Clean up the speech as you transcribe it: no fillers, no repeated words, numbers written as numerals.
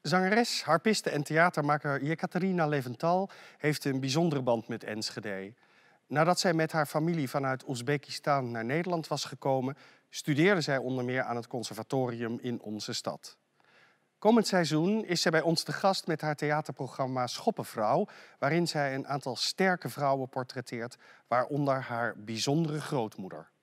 Zangeres, harpiste en theatermaker Jekaterina Leventhal heeft een bijzondere band met Enschede. Nadat zij met haar familie vanuit Oezbekistan naar Nederland was gekomen, studeerde zij onder meer aan het conservatorium in onze stad. Komend seizoen is zij bij ons te gast met haar theaterprogramma Schoppenvrouw, waarin zij een aantal sterke vrouwen portretteert, waaronder haar bijzondere grootmoeder.